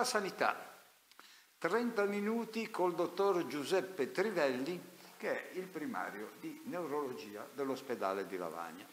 la sanità. 30 minuti col dottor Giuseppe Trivelli, che è il primario di neurologia dell'ospedale di Lavagna.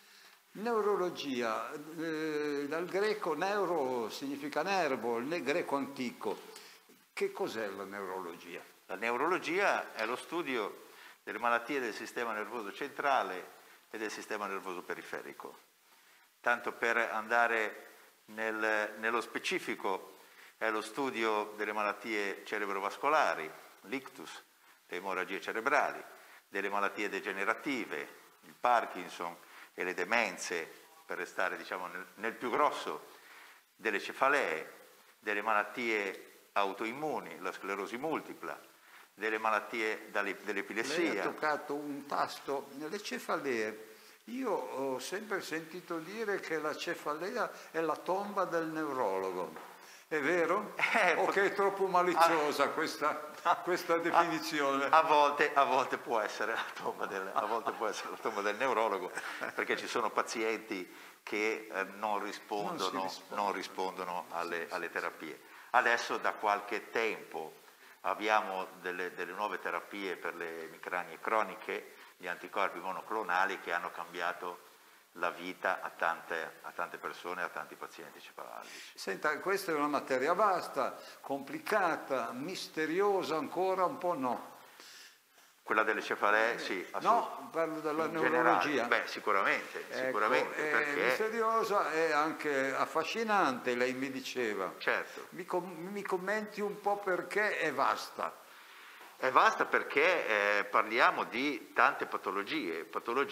Neurologia, dal greco neuro significa nervo, il greco antico. Che cos'è la neurologia? La neurologia è lo studio delle malattie del sistema nervoso centrale e del sistema nervoso periferico. Tanto per andare nello specifico, è lo studio delle malattie cerebrovascolari, l'ictus, le emorragie cerebrali, delle malattie degenerative, il Parkinson e le demenze, per restare diciamo nel più grosso, delle cefalee, delle malattie autoimmuni, la sclerosi multipla, delle malattie dell'epilessia. Lei ha toccato un tasto, le cefalee. Io ho sempre sentito dire che la cefalea è la tomba del neurologo. È vero? O che è troppo maliziosa questa definizione? A volte può essere la tomba del neurologo, perché ci sono pazienti che non rispondono alle terapie. Adesso da qualche tempo abbiamo delle nuove terapie per le emicranie croniche, gli anticorpi monoclonali, che hanno cambiato la vita a tante persone, a tanti pazienti cefalalgici. Senta, questa è una materia vasta, complicata, misteriosa ancora, un po' no. Quella delle cefalee, sì, no, parlo della neurologia. Beh, sicuramente, ecco, perché è misteriosa e anche affascinante, lei mi diceva. Certo. Mi commenti un po' perché è vasta. È vasta perché parliamo di tante patologie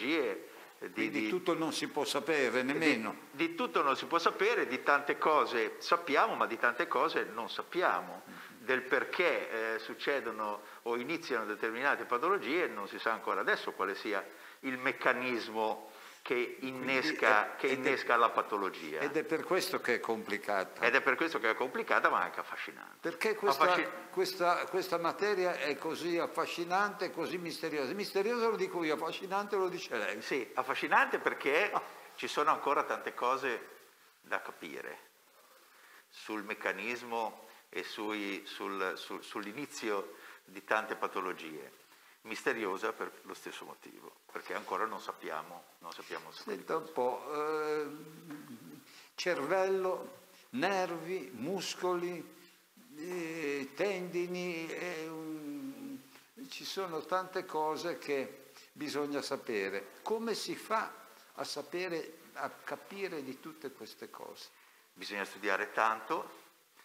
di tutto non si può sapere nemmeno. Di tutto non si può sapere, di tante cose sappiamo, ma di tante cose non sappiamo. Del perché succedono o iniziano determinate patologie non si sa ancora adesso quale sia il meccanismo che innesca la patologia. Ed è per questo che è complicata. Ed è per questo che è complicata, ma anche affascinante. Perché questa materia è così affascinante e così misteriosa? Misteriosa lo dico io, affascinante lo dice lei. Sì, affascinante perché ci sono ancora tante cose da capire sul meccanismo e sull'inizio di tante patologie. Misteriosa per lo stesso motivo, perché ancora non sappiamo. Senta un po', cervello, nervi, muscoli, tendini, ci sono tante cose che bisogna sapere. Come si fa a sapere, a capire di tutte queste cose? Bisogna studiare tanto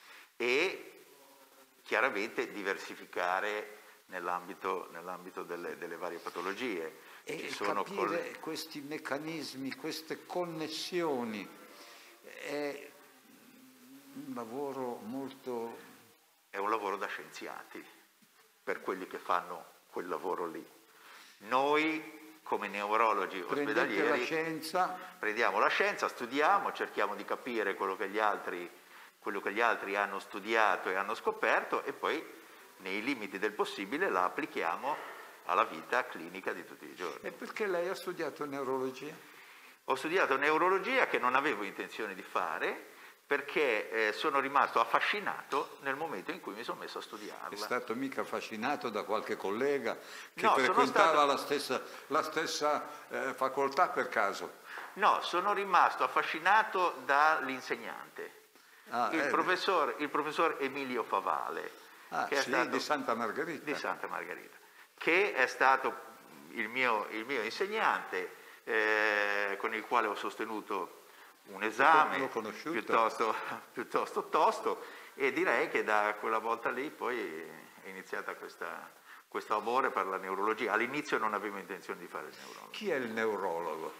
e chiaramente diversificare nell'ambito delle varie patologie. E capire questi meccanismi, queste connessioni, è un lavoro molto... È un lavoro da scienziati, per quelli che fanno quel lavoro lì. Noi, come neurologi ospedalieri, prendiamo la scienza, studiamo, cerchiamo di capire quello che gli altri hanno studiato e hanno scoperto, e poi nei limiti del possibile la applichiamo alla vita clinica di tutti i giorni. E perché lei ha studiato neurologia? Ho studiato neurologia, che non avevo intenzione di fare, perché sono rimasto affascinato nel momento in cui mi sono messo a studiarla. È stato mica affascinato da qualche collega che frequentava la stessa facoltà per caso? No, sono rimasto affascinato dall'insegnante, il professor Emilio Favale, che è stato, di Santa Margherita. Di Santa Margherita, che è stato il mio insegnante, con il quale ho sostenuto un esame piuttosto tosto, e direi che da quella volta lì poi è iniziata questo amore per la neurologia. All'inizio non avevo intenzione di fare il neurologo. Chi è il neurologo?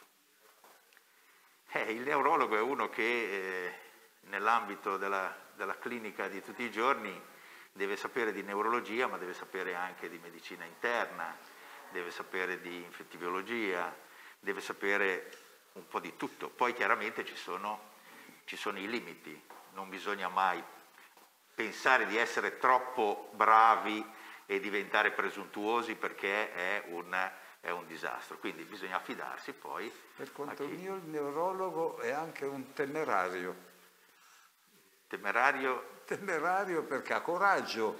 Il neurologo è uno che nell'ambito della clinica di tutti i giorni deve sapere di neurologia, ma deve sapere anche di medicina interna, deve sapere di infettivologia, deve sapere un po' di tutto. Poi chiaramente ci sono i limiti, non bisogna mai pensare di essere troppo bravi e diventare presuntuosi, perché è un disastro. Quindi bisogna affidarsi poi. Per conto mio il neurologo è anche un temerario. Temerario? Temerario perché ha coraggio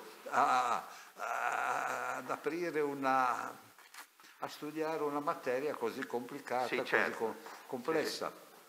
ad aprire a studiare una materia così complicata, Sì, certo. così complessa.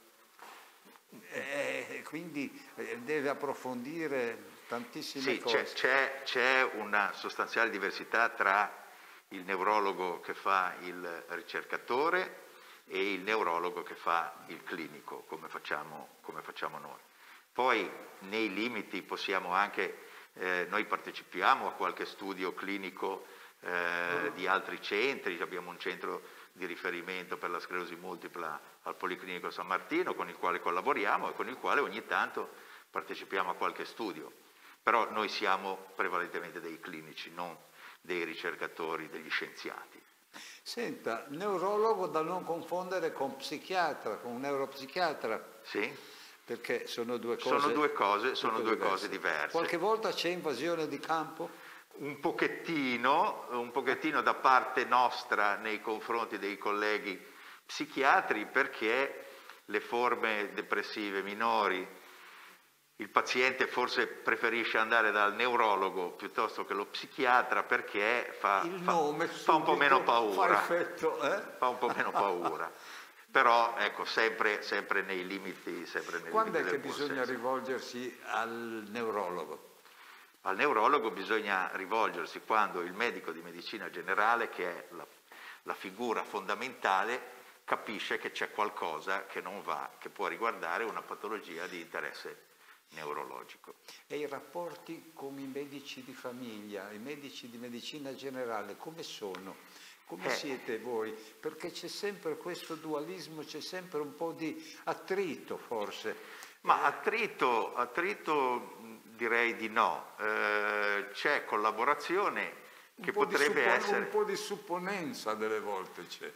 Quindi deve approfondire tantissime cose. C'è una sostanziale diversità tra il neurologo che fa il ricercatore e il neurologo che fa il clinico, come facciamo noi. Poi nei limiti possiamo anche, noi partecipiamo a qualche studio clinico di altri centri, abbiamo un centro di riferimento per la sclerosi multipla al Policlinico San Martino con il quale collaboriamo e con il quale ogni tanto partecipiamo a qualche studio, però noi siamo prevalentemente dei clinici, non dei ricercatori, degli scienziati. Senta, neurologo da non confondere con psichiatra, con un neuropsichiatra. Sì? Perché sono due cose diverse. Qualche volta c'è invasione di campo? Un pochettino da parte nostra nei confronti dei colleghi psichiatri, perché le forme depressive minori, il paziente forse preferisce andare dal neurologo piuttosto che lo psichiatra perché fa un po' meno paura. Fa effetto, Fa un po' meno paura. Però ecco, sempre nei limiti. Quando è che bisogna rivolgersi al neurologo? Al neurologo bisogna rivolgersi quando il medico di medicina generale, che è la figura fondamentale, capisce che c'è qualcosa che non va, che può riguardare una patologia di interesse neurologico. E i rapporti con i medici di famiglia, i medici di medicina generale, come sono? Come siete voi? Perché c'è sempre questo dualismo, c'è sempre un po' di attrito forse. Ma attrito direi di no, c'è collaborazione che potrebbe essere... Un po' di supponenza delle volte c'è.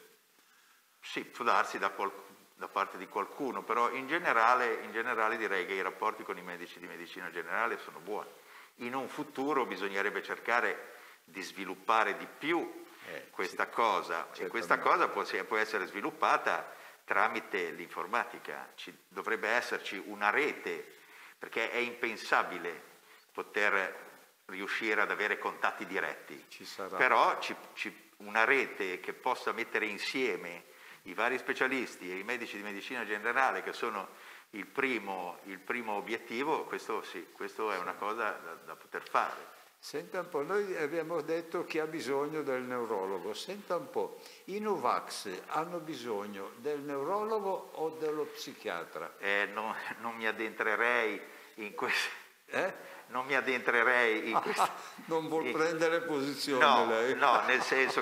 Sì, può darsi da parte di qualcuno, però in generale direi che i rapporti con i medici di medicina generale sono buoni. In un futuro bisognerebbe cercare di sviluppare di più questa cosa, e questa cosa può essere sviluppata tramite l'informatica. Dovrebbe esserci una rete, perché è impensabile poter riuscire ad avere contatti diretti. Ci sarà. Però una rete che possa mettere insieme i vari specialisti e i medici di medicina generale, che sono il primo obiettivo, questo è una cosa da poter fare. Senta un po', noi abbiamo detto che ha bisogno del neurologo. Senta un po', i Novax hanno bisogno del neurologo o dello psichiatra? Non mi addentrerei in questo. Non mi addentrerei in questo. Non vuol prendere posizione lei? No, nel senso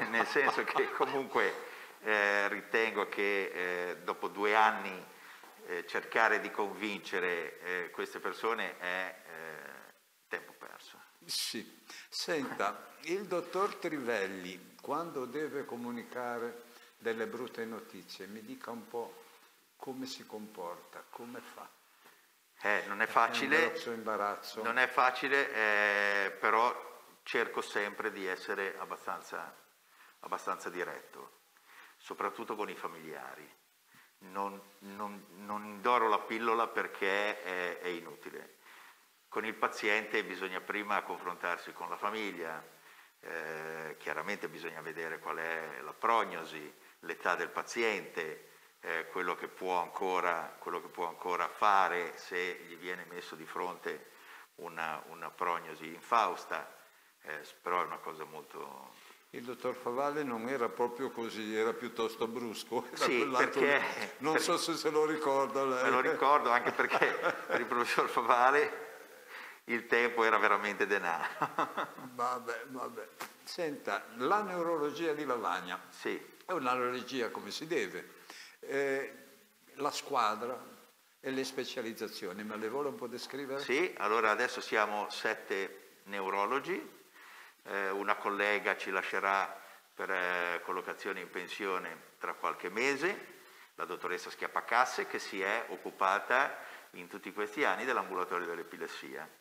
che comunque ritengo che dopo 2 anni cercare di convincere queste persone è tempo perso. Sì. Senta, il dottor Trivelli, quando deve comunicare delle brutte notizie, mi dica un po' come si comporta, come fa. Non è facile, è un grosso imbarazzo. Non è facile, però cerco sempre di essere abbastanza diretto, soprattutto con i familiari. Non indoro la pillola perché è inutile. Con il paziente bisogna prima confrontarsi con la famiglia, chiaramente bisogna vedere qual è la prognosi, l'età del paziente, quello che può ancora fare se gli viene messo di fronte una prognosi infausta, però è una cosa molto... Il dottor Favale non era proprio così, era piuttosto brusco. Sì, perché... Non so se lo ricorda lei. Me lo ricordo anche perché per il professor Favale il tempo era veramente denaro. Vabbè. Senta, la neurologia di Lavagna è una neurologia come si deve. La squadra e le specializzazioni, me le vuole un po' descrivere? Sì, allora adesso siamo 7 neurologi, una collega ci lascerà per collocazione in pensione tra qualche mese, la dottoressa Schiappacasse, che si è occupata in tutti questi anni dell'ambulatorio dell'epilessia.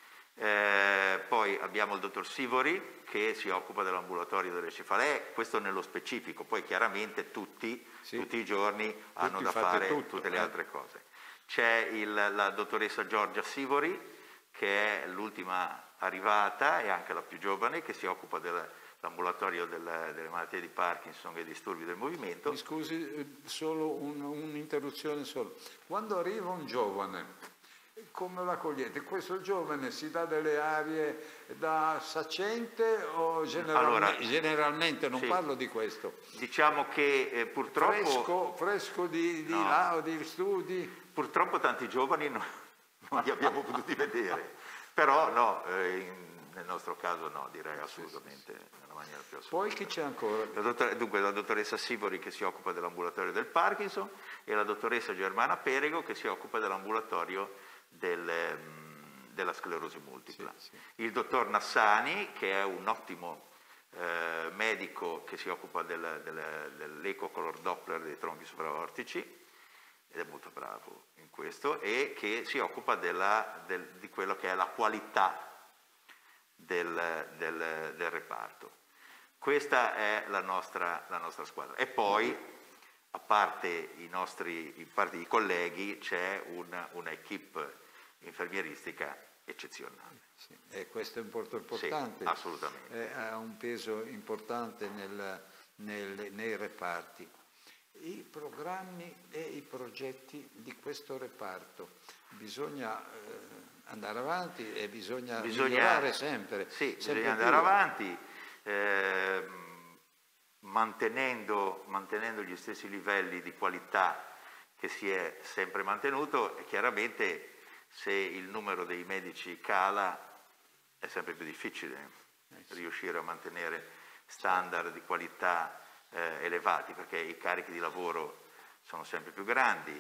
Poi abbiamo il dottor Sivori che si occupa dell'ambulatorio delle cefalee, questo nello specifico, poi chiaramente tutti i giorni hanno da fare tutte le altre cose. c'è la dottoressa Giorgia Sivori, che è l'ultima arrivata e anche la più giovane, che si occupa dell'ambulatorio delle malattie di Parkinson e disturbi del movimento. Mi scusi, solo un'interruzione solo. Quando arriva un giovane, come lo accogliete? Questo giovane si dà delle arie da saccente o generalmente non sì, parlo di questo. Diciamo che purtroppo... Fresco di no, laudi, studi? Purtroppo tanti giovani non li abbiamo potuti vedere, però no, nel nostro caso no, direi assolutamente, nella maniera più assoluta. Poi chi c'è ancora? Dunque la dottoressa Sivori che si occupa dell'ambulatorio del Parkinson e la dottoressa Germana Perego che si occupa dell'ambulatorio della sclerosi multipla. Sì. Il dottor Nassani, che è un ottimo medico che si occupa dell'eco color Doppler dei tronchi supraortici, ed è molto bravo in questo, e che si occupa di quello che è la qualità del reparto. Questa è la nostra squadra. E poi, a parte i colleghi, c'è una equipe infermieristica eccezionale. Sì, e questo è importante. Sì, assolutamente. Ha un peso importante nei reparti. I programmi e i progetti di questo reparto, bisogna andare avanti e bisogna migliorare sempre. Sì, sempre bisogna andare avanti, mantenendo gli stessi livelli di qualità che si è sempre mantenuto, e chiaramente se il numero dei medici cala è sempre più difficile riuscire a mantenere standard di qualità elevati, perché i carichi di lavoro sono sempre più grandi,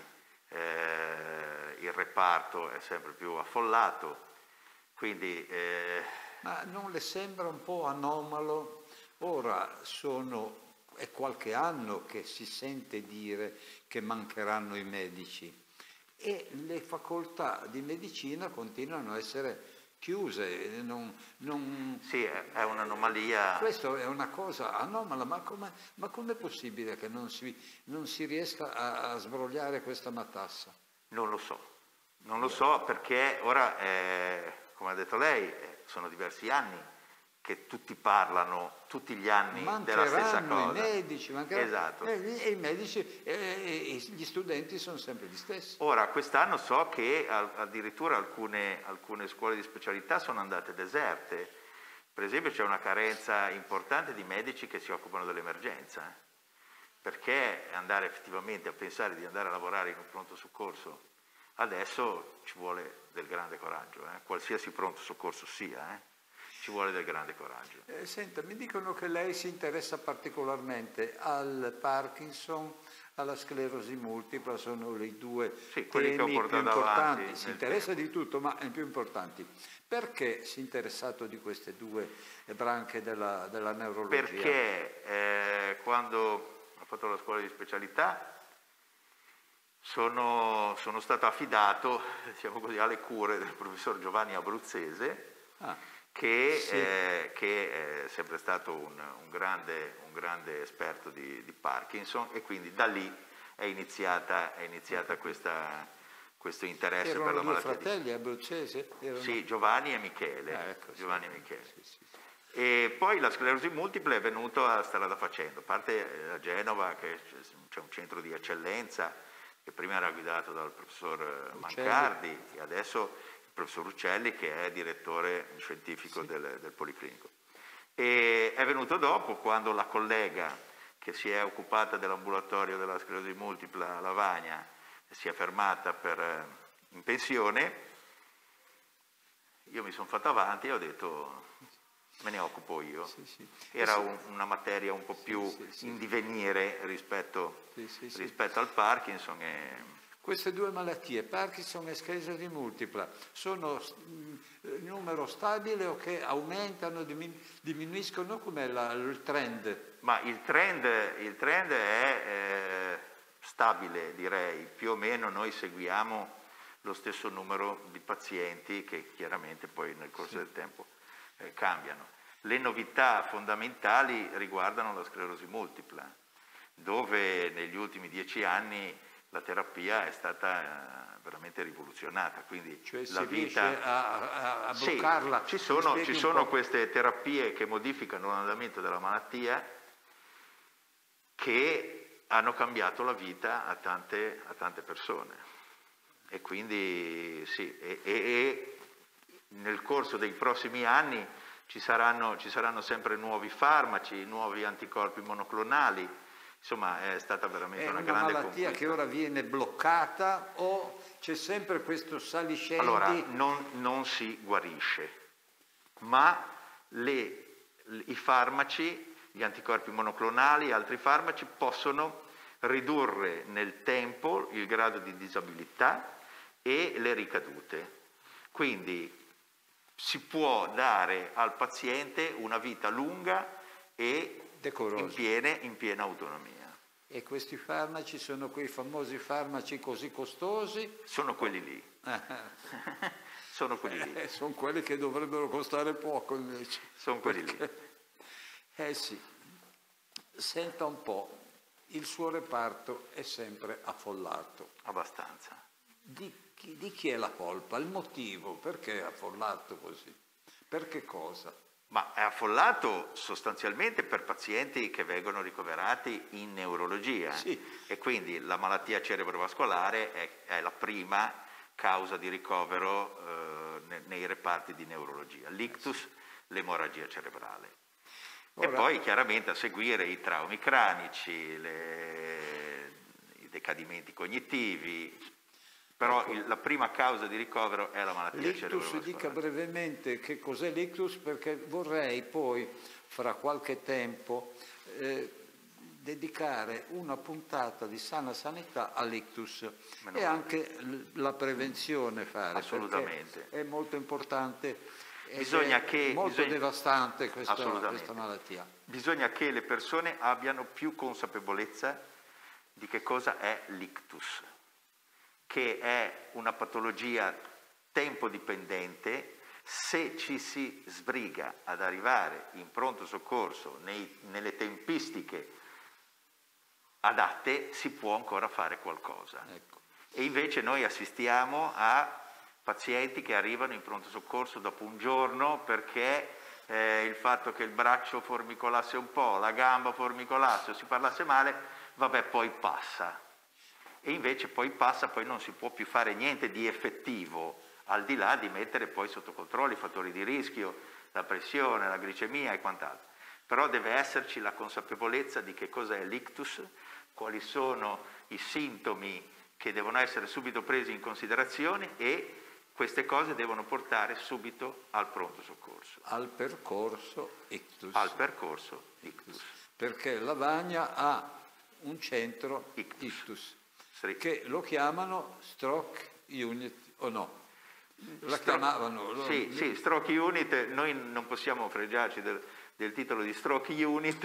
il reparto è sempre più affollato, quindi... Ma non le sembra un po' anomalo? Ora è qualche anno che si sente dire che mancheranno i medici e le facoltà di medicina continuano a essere chiuse. Sì, è un'anomalia. Questo è una cosa anomala, ma com'è possibile che non si riesca a sbrogliare questa matassa? Non lo so perché ora, come ha detto lei, sono diversi anni che tutti parlano, tutti gli anni della stessa cosa. I medici, esatto. E i medici e gli studenti sono sempre gli stessi. Ora, quest'anno so che addirittura alcune scuole di specialità sono andate deserte. Per esempio c'è una carenza importante di medici che si occupano dell'emergenza, perché andare effettivamente a pensare di andare a lavorare in un pronto soccorso adesso ci vuole del grande coraggio, qualsiasi pronto soccorso sia, ci vuole del grande coraggio. Senta, mi dicono che lei si interessa particolarmente al Parkinson, alla sclerosi multipla, sono i due temi più importanti. Si interessa di tutto, ma i più importanti. Perché si è interessato di queste due branche della neurologia? Perché quando ho fatto la scuola di specialità sono stato affidato, diciamo così, alle cure del professor Giovanni Abruzzese, che è sempre stato un grande esperto di Parkinson, e quindi da lì è iniziata questo interesse per la malattia. Erano due fratelli abruzzese? Sì, Giovanni e Michele. Giovanni e Michele. Sì. E poi la sclerosi multipla è venuta strada facendo, a parte a Genova che c'è un centro di eccellenza che prima era guidato dal professor Mancardi e adesso il professor Uccelli, che è direttore scientifico del Policlinico. E è venuto dopo, quando la collega che si è occupata dell'ambulatorio della sclerosi multipla a Lavagna si è fermata in pensione, io mi sono fatto avanti e ho detto me ne occupo io. Era una materia un po' più in divenire rispetto al Parkinson. Queste due malattie, Parkinson e sclerosi multipla, sono numero stabile o che aumentano, diminuiscono? Com'è il trend? Ma il trend è stabile, direi. Più o meno noi seguiamo lo stesso numero di pazienti che chiaramente poi nel corso del tempo cambiano. Le novità fondamentali riguardano la sclerosi multipla, dove negli ultimi 10 anni la terapia è stata veramente rivoluzionata, quindi cioè la si vita... riesce a bloccarla. Sì, ci sono queste terapie che modificano l'andamento della malattia che hanno cambiato la vita a tante persone. E quindi sì, e nel corso dei prossimi anni ci saranno sempre nuovi farmaci, nuovi anticorpi monoclonali. Insomma, è stata veramente una grande conquista. È una malattia che ora viene bloccata o c'è sempre questo saliscendi? Allora, non si guarisce, ma i farmaci, gli anticorpi monoclonali e altri farmaci possono ridurre nel tempo il grado di disabilità e le ricadute. Quindi si può dare al paziente una vita lunga e in piena autonomia. E questi farmaci sono quei famosi farmaci così costosi? Sono quelli lì. Sono quelli lì. Sono quelli che dovrebbero costare poco invece. Sono quelli lì. Sì. Senta un po', il suo reparto è sempre affollato. Abbastanza. Di chi è la colpa? Il motivo? Perché è affollato così? Per che cosa? Ma è affollato sostanzialmente per pazienti che vengono ricoverati in neurologia. Sì. E quindi la malattia cerebrovascolare è la prima causa di ricovero nei reparti di neurologia. L'ictus, l'emorragia cerebrale. Ora, e poi chiaramente a seguire i traumi cranici, i decadimenti cognitivi. Però la prima causa di ricovero è la malattia cerebrovascolare. Dica brevemente che cos'è l'ictus, perché vorrei poi, fra qualche tempo, dedicare una puntata di sana sanità all'ictus e anche la prevenzione fare. Assolutamente. È molto importante, molto devastante questa malattia. Bisogna che le persone abbiano più consapevolezza di che cosa è l'ictus, che è una patologia tempo dipendente. Se ci si sbriga ad arrivare in pronto soccorso nelle tempistiche adatte, si può ancora fare qualcosa. Ecco. E invece noi assistiamo a pazienti che arrivano in pronto soccorso dopo un giorno perché il fatto che il braccio formicolasse un po', la gamba formicolasse o si parlasse male, vabbè, poi passa. E invece poi passa, poi non si può più fare niente di effettivo, al di là di mettere poi sotto controllo i fattori di rischio, la pressione, la glicemia e quant'altro. Però deve esserci la consapevolezza di che cos'è l'ictus, quali sono i sintomi che devono essere subito presi in considerazione e queste cose devono portare subito al pronto soccorso. Al percorso ictus. Al percorso ictus. Perché Lavagna ha un centro ictus. Che lo chiamano stroke unit o no? La chiamavano? Sì, stroke unit. Noi non possiamo fregiarci del titolo di stroke unit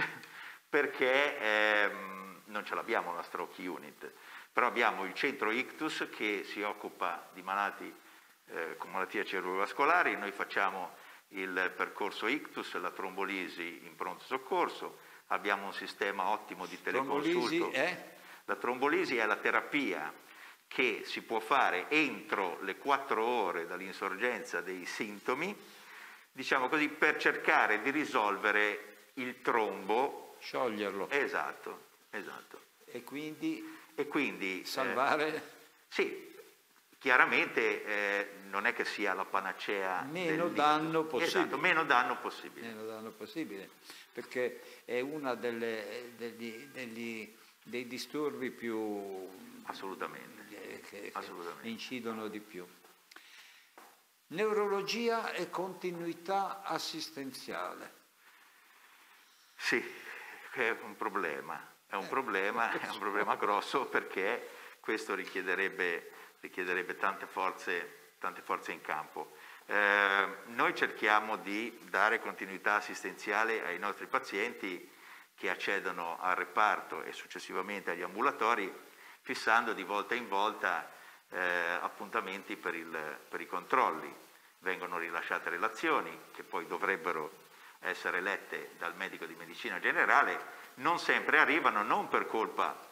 perché non ce l'abbiamo la stroke unit, però abbiamo il centro ictus che si occupa di malati con malattie cerebrovascolari. Noi facciamo il percorso ictus, la trombolisi in pronto soccorso, abbiamo un sistema ottimo di teleconsulto. Trombolisi è? La trombolisi è la terapia che si può fare entro le 4 ore dall'insorgenza dei sintomi, diciamo così, per cercare di risolvere il trombo. Scioglierlo. Esatto. E quindi salvare? Sì, chiaramente non è che sia la panacea. Meno danno possibile. Esatto, meno danno possibile. Meno danno possibile, perché è una dei disturbi più che incidono di più. Neurologia e continuità assistenziale. Sì, è un problema, è un problema grosso, perché questo richiederebbe tante forze in campo. Noi cerchiamo di dare continuità assistenziale ai nostri pazienti che accedono al reparto e successivamente agli ambulatori, fissando di volta in volta appuntamenti per i controlli. Vengono rilasciate relazioni che poi dovrebbero essere lette dal medico di medicina generale, non sempre arrivano, non per colpa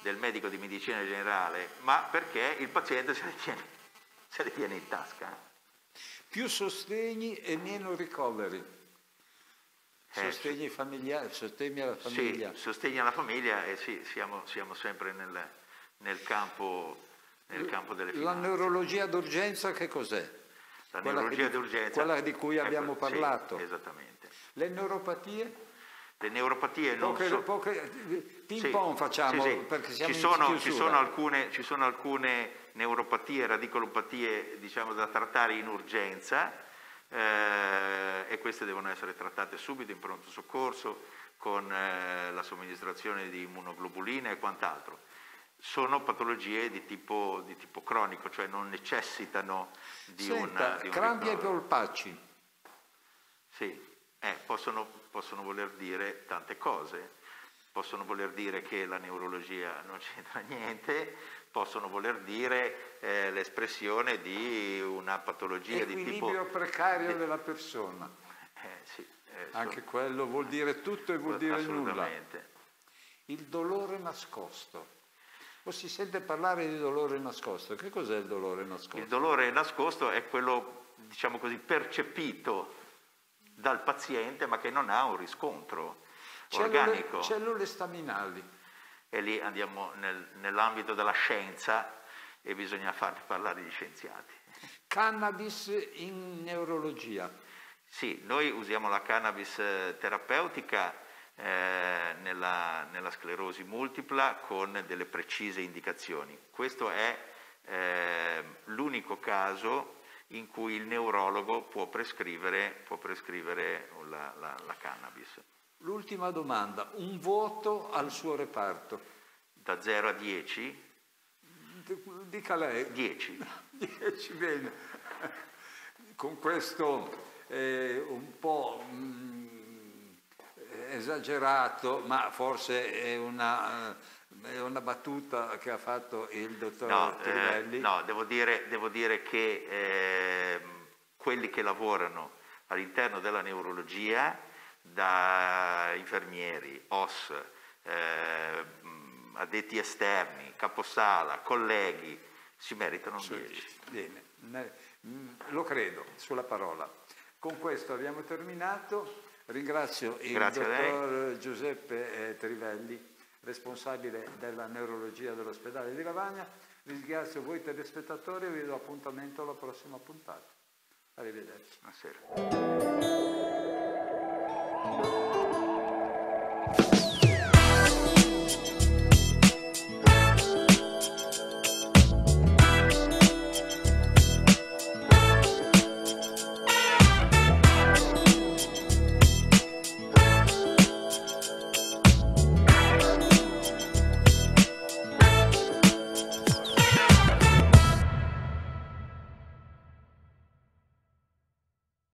del medico di medicina generale, ma perché il paziente se le tiene in tasca. Più sostegni e meno ricoveri. Sostegni familiari, sostegni alla famiglia. Sì, sostegni alla famiglia e sì, siamo sempre nel campo delle finanze. La neurologia d'urgenza che cos'è? La neurologia d'urgenza. Quella di cui abbiamo parlato. Sì, esattamente. Le neuropatie? Le neuropatie non sono... Ping pong facciamo, perché siamo ci sono alcune neuropatie, radicolopatie, diciamo, da trattare in urgenza, e queste devono essere trattate subito in pronto soccorso con la somministrazione di immunoglobuline e quant'altro. Sono patologie di tipo cronico, cioè non necessitano di un crampi ai polpacci. Sì, possono voler dire tante cose. Possono voler dire che la neurologia non c'entra niente, possono voler dire l'espressione di una patologia di tipo... Equilibrio precario della persona. Sì, anche quello vuol dire tutto e vuol dire nulla. Il dolore nascosto. O si sente parlare di dolore nascosto. Che cos'è il dolore nascosto? Il dolore nascosto è quello, diciamo così, percepito dal paziente ma che non ha un riscontro organico. Cellule staminali. E lì andiamo nell'ambito della scienza e bisogna farne parlare gli scienziati. Cannabis in neurologia. Sì, noi usiamo la cannabis terapeutica nella sclerosi multipla con delle precise indicazioni. Questo è l'unico caso in cui il neurologo può prescrivere la cannabis. L'ultima domanda, un voto al suo reparto? Da 0 a 10? Dica lei. 10. 10, bene. Con questo un po' esagerato, ma forse è una battuta che ha fatto il dottor Trivelli. No, devo dire che quelli che lavorano all'interno della neurologia, da infermieri, OS, addetti esterni, caposala, colleghi, si meritano 10. Bene, lo credo, sulla parola. Con questo abbiamo terminato. Ringrazio il dottor Giuseppe Trivelli, responsabile della neurologia dell'ospedale di Lavagna. Ringrazio voi telespettatori e vi do appuntamento alla prossima puntata. Arrivederci. Buonasera.